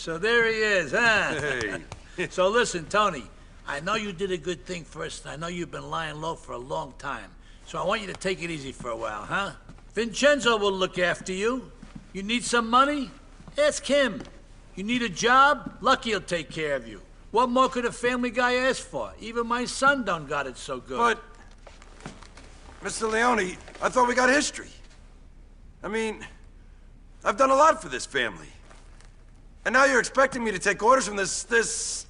So there he is, huh? Hey. So listen, Tony, I know you did a good thing for us, and I know you've been lying low for a long time. So I want you to take it easy for a while, huh? Vincenzo will look after you. You need some money? Ask him. You need a job? Lucky he'll take care of you. What more could a family guy ask for? Even my son done got it so good. But, Mr. Leone, I thought we got history. I mean, I've done a lot for this family. And now you're expecting me to take orders from this...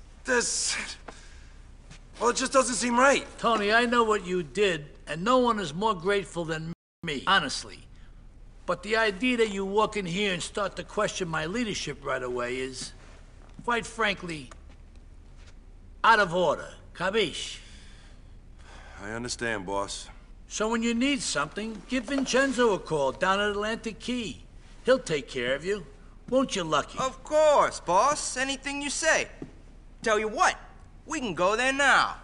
Well, it just doesn't seem right. Tony, I know what you did, and no one is more grateful than me, honestly. But the idea that you walk in here and start to question my leadership right away is, quite frankly, out of order. Capiche? I understand, boss. So when you need something, give Vincenzo a call down at Atlantic Key. He'll take care of you. Won't you, Lucky? Of course, boss. Anything you say. Tell you what, we can go there now.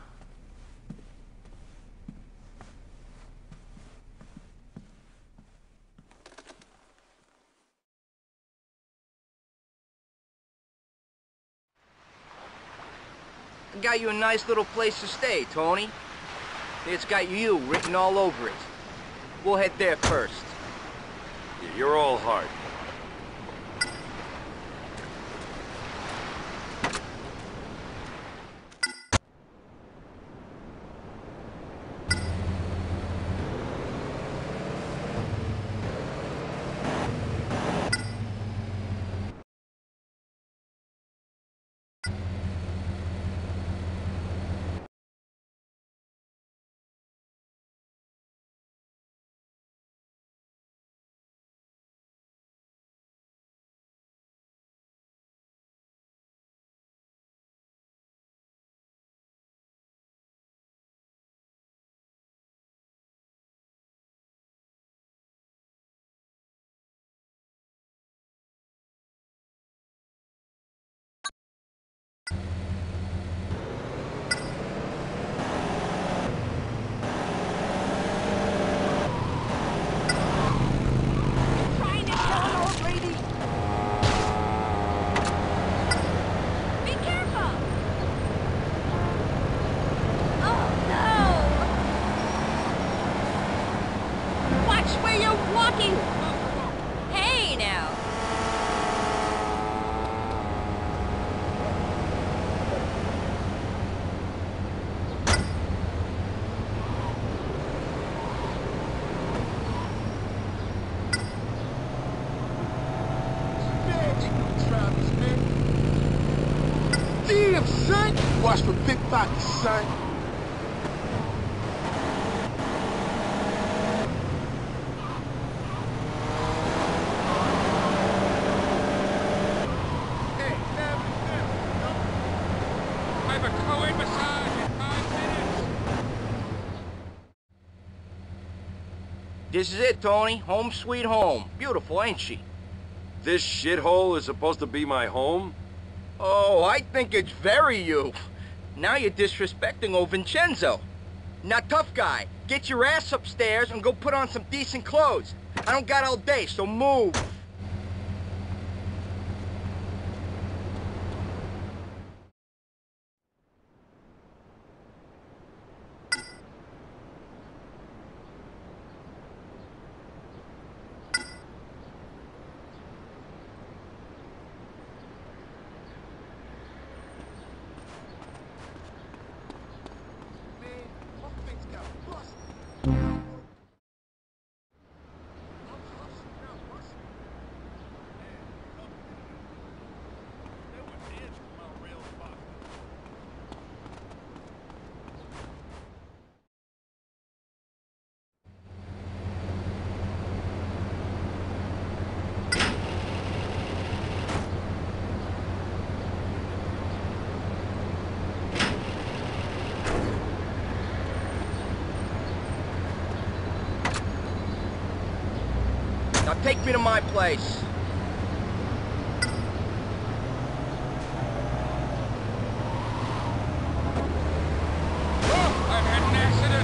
I got you a nice little place to stay, Tony. It's got you written all over it. We'll head there first. Yeah, you're all heart. Damn, son! Watch for big pockets, son. This is it, Tony. Home sweet home. Beautiful, ain't she? This shithole is supposed to be my home? Oh, I think it's very you. Now you're disrespecting old Vincenzo. Now, tough guy, get your ass upstairs and go put on some decent clothes. I don't got all day, so move. Now take me to my place. Oh, I've had an accident.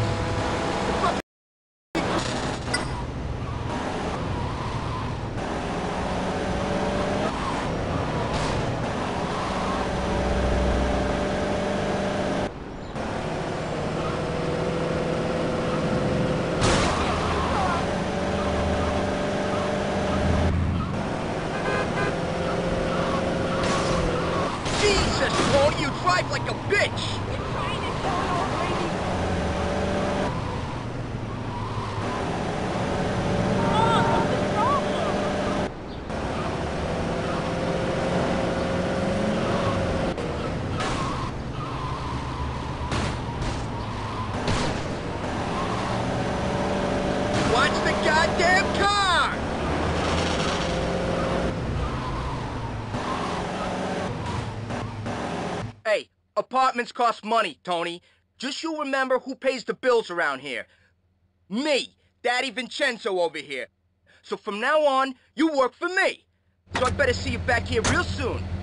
drive like a bitch! We're trying to kill an old lady. Come on, what's the problem? Watch the goddamn car! Hey, apartments cost money, Tony. Just you remember who pays the bills around here. Me, Daddy Vincenzo over here. So from now on, you work for me. So I better see you back here real soon.